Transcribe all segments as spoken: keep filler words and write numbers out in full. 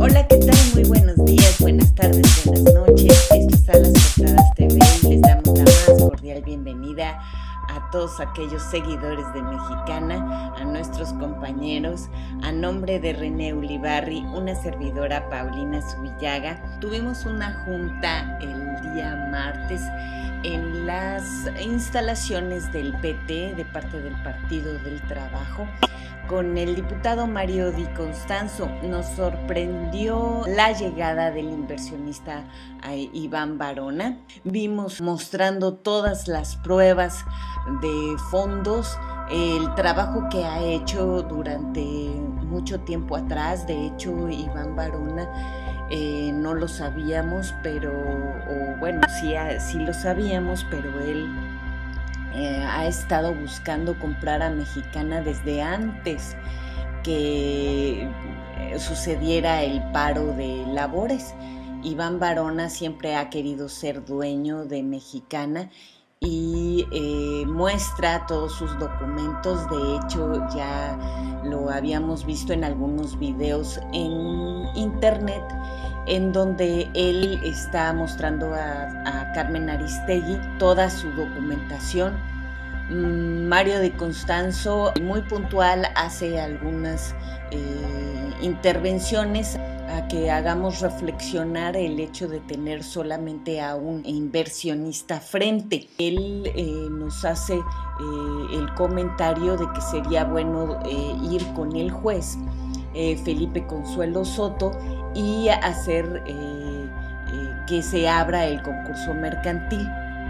Hola, ¿qué tal? Muy buenos días, buenas tardes, buenas noches. Esto es Alas Cortadas T V y les damos la más cordial bienvenida a todos aquellos seguidores de Mexicana, a nuestros compañeros. A nombre de René Ulibarri, una servidora Paulina Zubillaga, tuvimos una junta el día martes en las instalaciones del P T de parte del Partido del Trabajo con el diputado Mario Di Constanzo. Nos sorprendió la llegada del inversionista Iván Barona. Vimos mostrando todas las pruebas de fondos, el trabajo que ha hecho durante mucho tiempo atrás. De hecho, Iván Barona eh, no lo sabíamos, pero, o bueno, sí, sí lo sabíamos, pero él Eh, ha estado buscando comprar a Mexicana desde antes que eh, sucediera el paro de labores. Iván Barona siempre ha querido ser dueño de Mexicana y eh, muestra todos sus documentos. De hecho, ya lo habíamos visto en algunos videos en internet, en donde él está mostrando a, a Carmen Aristegui toda su documentación. Mario Di Constanzo, muy puntual, hace algunas eh, intervenciones a que hagamos reflexionar el hecho de tener solamente a un inversionista frente. Él eh, nos hace eh, el comentario de que sería bueno eh, ir con el juez eh, Felipe Consuelo Soto y hacer eh, eh, que se abra el concurso mercantil.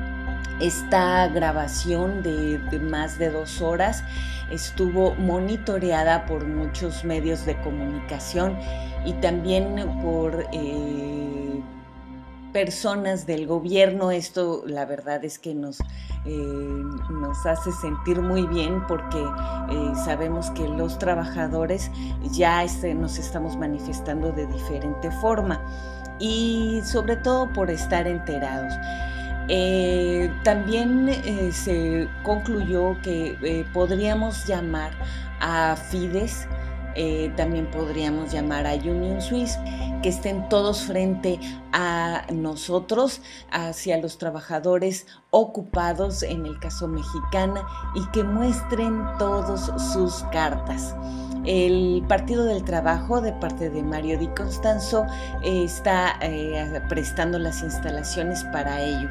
Esta grabación de, de más de dos horas estuvo monitoreada por muchos medios de comunicación y también por eh, personas del gobierno. Esto, la verdad, es que nos, eh, nos hace sentir muy bien, porque eh, sabemos que los trabajadores ya este, nos estamos manifestando de diferente forma, y sobre todo por estar enterados. Eh, también eh, se concluyó que eh, podríamos llamar a Fides, eh, también podríamos llamar a Union Suisse, que estén todos frente a nosotros, hacia los trabajadores ocupados, en el caso Mexicana, y que muestren todas sus cartas. El Partido del Trabajo, de parte de Mario Di Constanzo, eh, está eh, prestando las instalaciones para ello.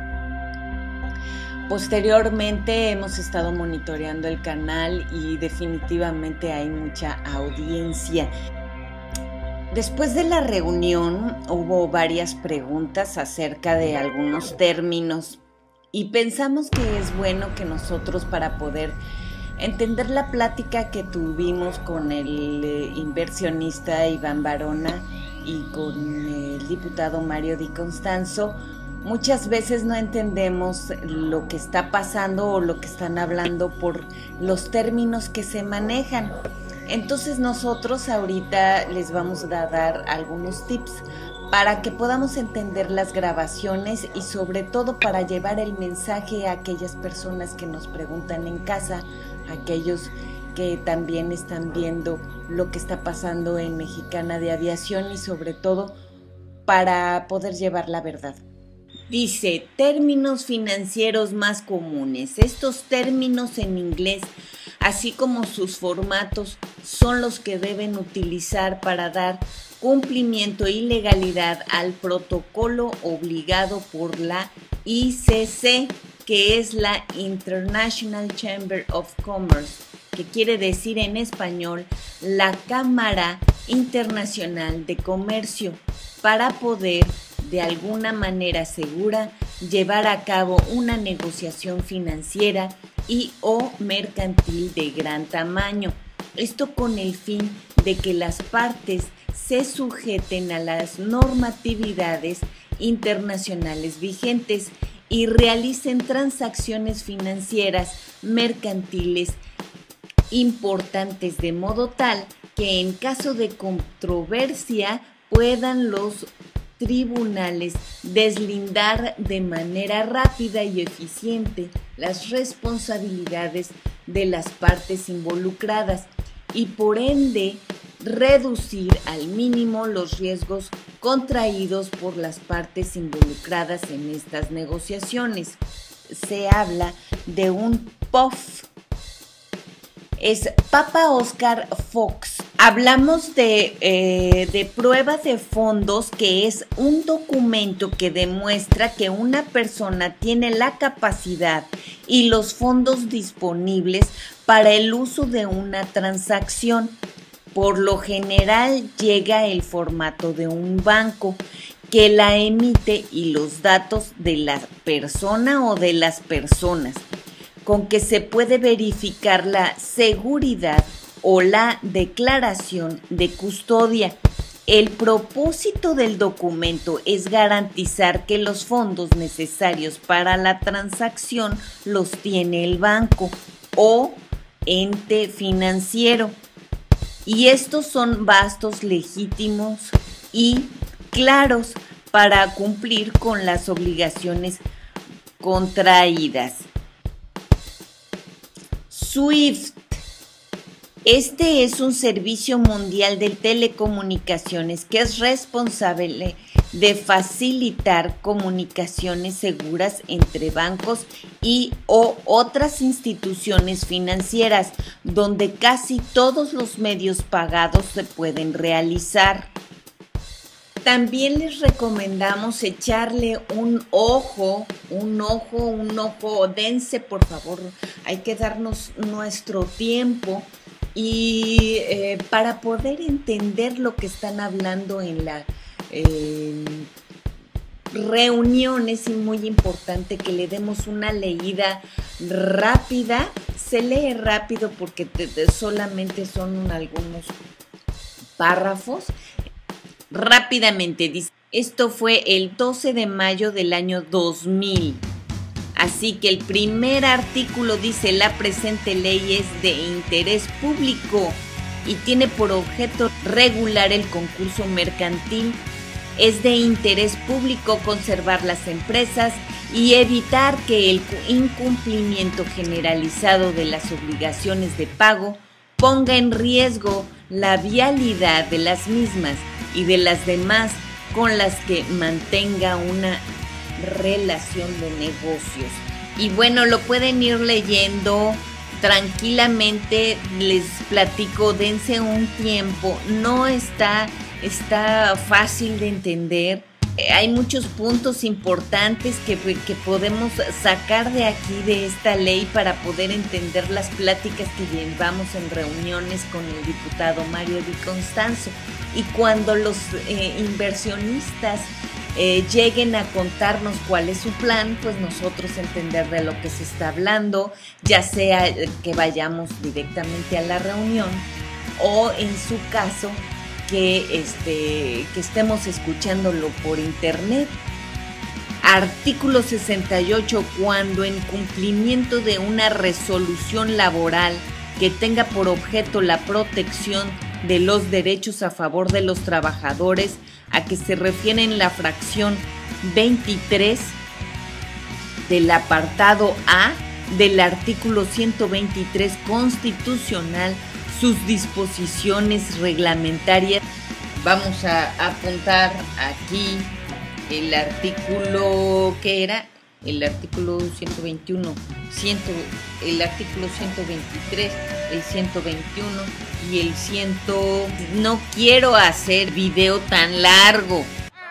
Posteriormente hemos estado monitoreando el canal y definitivamente hay mucha audiencia. Después de la reunión hubo varias preguntas acerca de algunos términos y pensamos que es bueno que nosotros, para poder entender la plática que tuvimos con el eh, inversionista Iván Barona y con el diputado Mario Di Constanzo, muchas veces no entendemos lo que está pasando o lo que están hablando por los términos que se manejan. Entonces nosotros ahorita les vamos a dar algunos tips para que podamos entender las grabaciones y sobre todo para llevar el mensaje a aquellas personas que nos preguntan en casa, aquellos que también están viendo lo que está pasando en Mexicana de Aviación, y sobre todo para poder llevar la verdad. Dice, términos financieros más comunes. Estos términos en inglés, así como sus formatos, son los que deben utilizar para dar cumplimiento y legalidad al protocolo obligado por la I C C, que es la International Chamber of Commerce, que quiere decir en español la Cámara Internacional de Comercio, para poder de alguna manera segura llevar a cabo una negociación financiera y o mercantil de gran tamaño. Esto con el fin de que las partes se sujeten a las normatividades internacionales vigentes y realicen transacciones financieras mercantiles importantes, de modo tal que en caso de controversia puedan los tribunales deslindar de manera rápida y eficiente las responsabilidades de las partes involucradas y por ende reducir al mínimo los riesgos contraídos por las partes involucradas en estas negociaciones. Se habla de un P O F. Es Papa Oscar Fox. Hablamos de, eh, de prueba de fondos, que es un documento que demuestra que una persona tiene la capacidad y los fondos disponibles para el uso de una transacción. Por lo general llega el formato de un banco que la emite y los datos de la persona o de las personas, con que se puede verificar la seguridad o la declaración de custodia. El propósito del documento es garantizar que los fondos necesarios para la transacción los tiene el banco o ente financiero. Y estos son vastos, legítimos y claros para cumplir con las obligaciones contraídas. SWIFT. Este es un servicio mundial de telecomunicaciones que es responsable de facilitar comunicaciones seguras entre bancos y o otras instituciones financieras, donde casi todos los medios pagados se pueden realizar. También les recomendamos echarle un ojo, un ojo, un ojo, dense por favor, hay que darnos nuestro tiempo y eh, para poder entender lo que están hablando en la eh, reunión. Es muy importante que le demos una leída rápida. Se lee rápido porque te, te, solamente son algunos párrafos. Rápidamente dice, esto fue el doce de mayo del año dos mil. Así que el primer artículo dice: la presente ley es de interés público y tiene por objeto regular el concurso mercantil. Es de interés público conservar las empresas y evitar que el incumplimiento generalizado de las obligaciones de pago ponga en riesgo la vialidad de las mismas y de las demás con las que mantenga una relación de negocios. Y bueno, lo pueden ir leyendo tranquilamente. Les platico, dense un tiempo, no está, está fácil de entender. Hay muchos puntos importantes que, que podemos sacar de aquí, de esta ley, para poder entender las pláticas que llevamos en reuniones con el diputado Mario Di Constanzo. Y cuando los eh, inversionistas eh, lleguen a contarnos cuál es su plan, pues nosotros entender de lo que se está hablando, ya sea que vayamos directamente a la reunión o en su caso que, este, que estemos escuchándolo por internet. Artículo sesenta y ocho. Cuando en cumplimiento de una resolución laboral que tenga por objeto la protección de los derechos a favor de los trabajadores, a que se refiere en la fracción veintitrés del apartado A del artículo ciento veintitrés constitucional, sus disposiciones reglamentarias. Vamos a apuntar aquí el artículo, ¿qué era? El artículo ciento veintiuno, cien, el artículo ciento veintitrés, el ciento veintiuno y el cien. No quiero hacer video tan largo.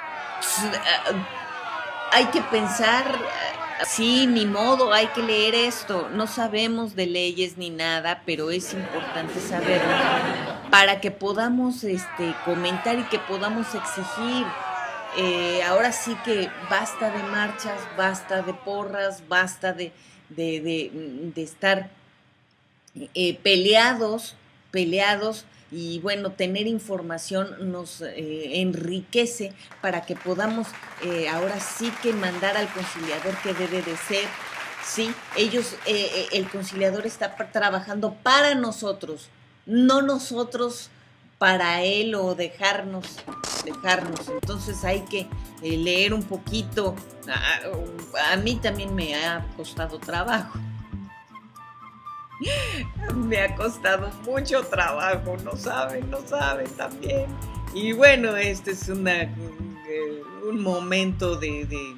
Hay que pensar, sí, ni modo, hay que leer esto. No sabemos de leyes ni nada, pero es importante saberlo para que podamos este, comentar y que podamos exigir. Eh, ahora sí que basta de marchas, basta de porras, basta de, de, de, de estar eh, peleados, peleados y bueno, tener información nos eh, enriquece para que podamos eh, ahora sí que mandar al conciliador que debe de ser. Sí, ellos, eh, el conciliador está trabajando para nosotros, no nosotros para él o dejarnos, dejarnos. Entonces hay que eh, leer un poquito. A, a mí también me ha costado trabajo. Me ha costado mucho trabajo, no saben, no saben también. Y bueno, este es una, un momento de, de...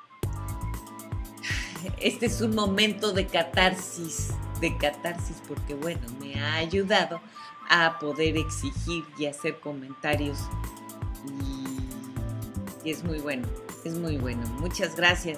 Este es un momento de catarsis, de catarsis porque bueno, me ha ayudado a poder exigir y hacer comentarios y, y es muy bueno, es muy bueno. Muchas gracias.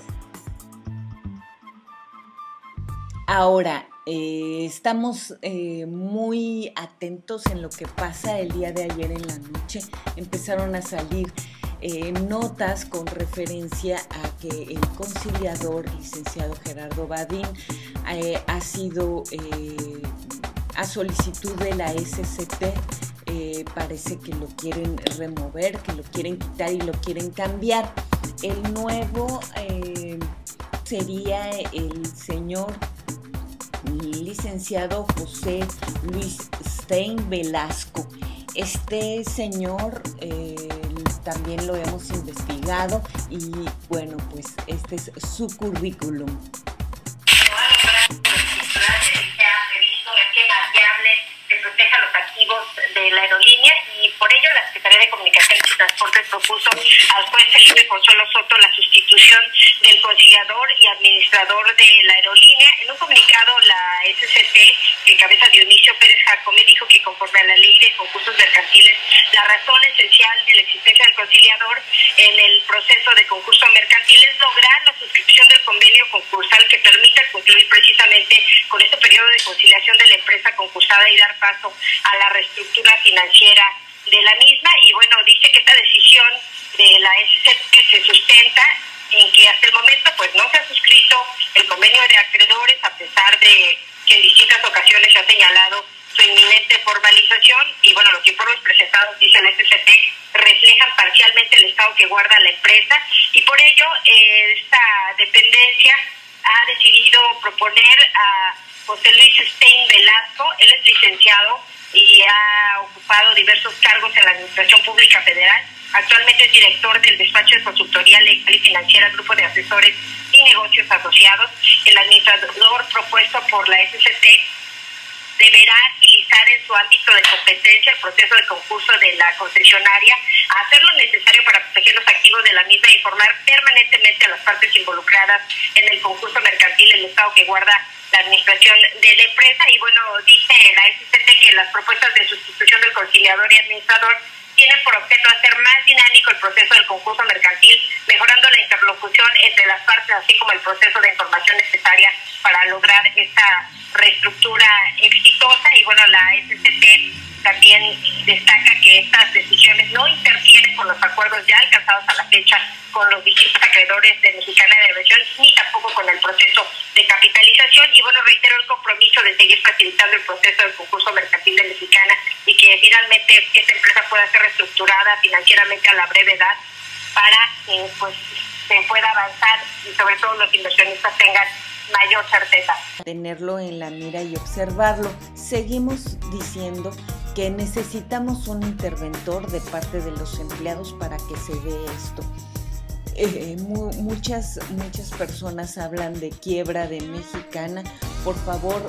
Ahora, eh, estamos eh, muy atentos en lo que pasa. El día de ayer en la noche empezaron a salir eh, notas con referencia a que el conciliador licenciado Gerardo Badín eh, ha sido eh, a solicitud de la S C T, eh, parece que lo quieren remover, que lo quieren quitar y lo quieren cambiar. El nuevo eh, sería el señor licenciado José Luis Stein Velasco. Este señor eh, también lo hemos investigado y bueno, pues este es su currículum. Que proteja los activos de la aerolínea y por ello la Secretaría de Comunicaciones y Transportes propuso al juez Felipe Consuelo Soto la sustitución del conciliador y administrador de la aerolínea. En un comunicado, la S C T, que cabeza Dionisio Pérez Jacome, dijo que conforme a la ley de concursos mercantiles, la razón esencial de la existencia del conciliador en el proceso de concurso mercantil es lograr la suscripción del convenio concursal que permita concluir precisamente con este periodo de conciliación de la empresa concursada y dar paso a la reestructura financiera de la misma. Y bueno, dice que esta decisión de la S C T se sustenta en que hasta el momento pues no se ha suscrito el convenio de acreedores, a pesar de que en distintas ocasiones se ha señalado su inminente formalización. Y bueno, los informes presentados, dice la S C T, reflejan parcialmente el estado que guarda la empresa y por ello eh, esta dependencia ha decidido proponer a José Luis Stein Velasco. Él es licenciado y ha ocupado diversos cargos en la Administración Pública Federal. Actualmente es director del despacho de consultoría legal y financiera, Grupo de Asesores y Negocios Asociados. El administrador propuesto por la S C T deberá agilizar en su ámbito de competencia el proceso de concurso de la concesionaria, hacer lo necesario para proteger los activos de la misma e informar permanentemente a las partes involucradas en el concurso mercantil el estado que guarda la administración de la empresa. Y bueno, dice la S C T que las propuestas de sustitución del conciliador y administrador tienen por objeto hacer más dinámico el proceso del concurso mercantil, mejorando la interlocución entre las partes, así como el proceso de información necesaria para lograr esta reestructura exitosa. Y bueno, la S C T también destaca que estas decisiones no interfieren con los acuerdos ya alcanzados a la fecha con los distintos acreedores de Mexicana de Aviación, ni tampoco con el proceso de capitalización. Y bueno, reitero el compromiso de seguir facilitando el proceso del concurso mercantil de Mexicana y que finalmente esta empresa pueda ser reestructurada financieramente a la brevedad para que pues se pueda avanzar y sobre todo los inversionistas tengan mayor certeza. Tenerlo en la mira y observarlo. Seguimos diciendo que necesitamos un interventor de parte de los empleados para que se dé esto. Eh, mu muchas, muchas personas hablan de quiebra de Mexicana. Por favor,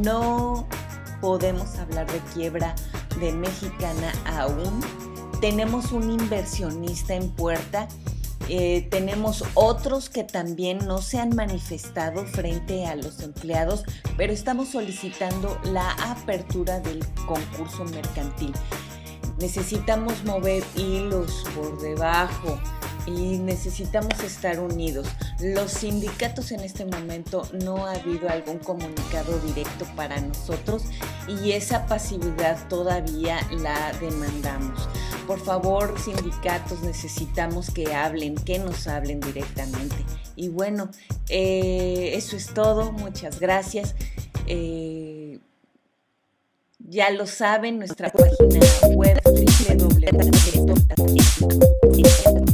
no podemos hablar de quiebra de Mexicana aún. Tenemos un inversionista en puerta. Eh, tenemos otros que también no se han manifestado frente a los empleados, pero estamos solicitando la apertura del concurso mercantil. Necesitamos mover hilos por debajo y necesitamos estar unidos. Los sindicatos en este momento no ha habido algún comunicado directo para nosotros y esa pasividad todavía la demandamos. Por favor, sindicatos, necesitamos que hablen, que nos hablen directamente. Y bueno, eh, eso es todo. Muchas gracias. Eh, ya lo saben, nuestra página web doble u doble u doble u punto